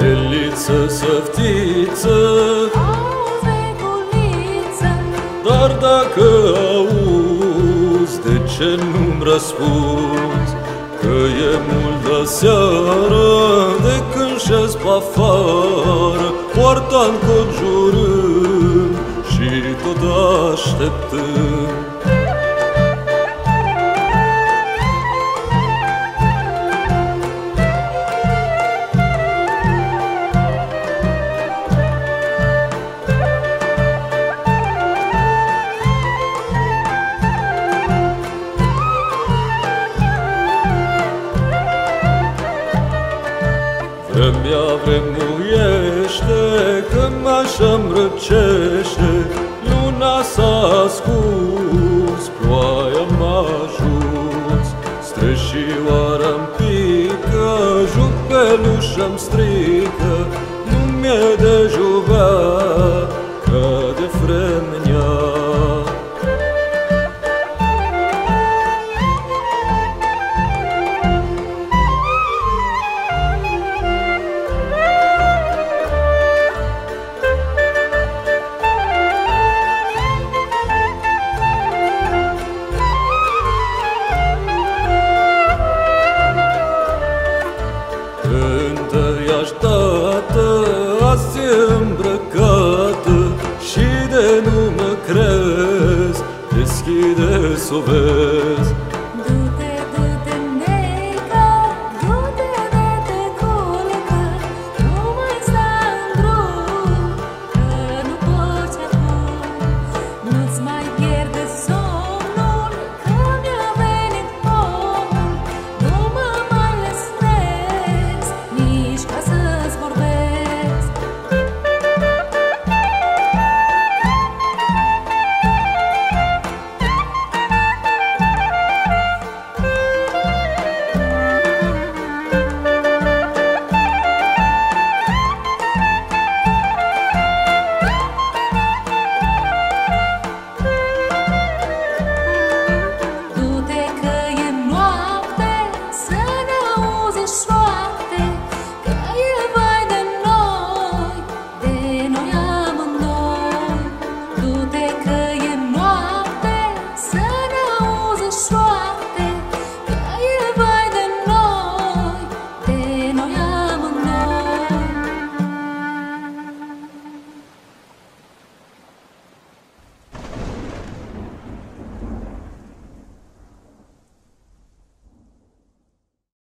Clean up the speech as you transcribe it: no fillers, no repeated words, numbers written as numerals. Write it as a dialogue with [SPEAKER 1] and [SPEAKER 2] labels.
[SPEAKER 1] Eliță, săftiță,
[SPEAKER 2] auzi, neculiță,
[SPEAKER 1] dar dacă auzi, de ce nu-mi răspunzi? Că e mult de seară, de când șezi p-afară, poarta-n conjurând și tot așteptând. Vremea vremuiește, că așa-mi răcește, luna s-a ascuns, ploaia m-a ajuns. Strășioara-mi pică, jupelușa-mi strică, nu mi-e de juvea, ca de vremea. Întâiaș dată, azi e îmbrăcată, și de nu mă crezi, deschide-s o vezi.